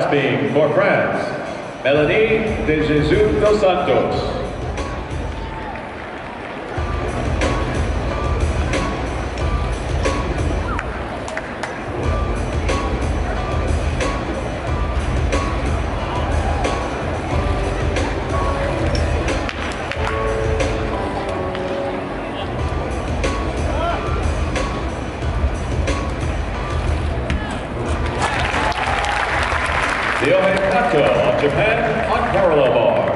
speed for France, Melanie de Jesus dos Santos. Ryohei Kato of Japan on parallel bar.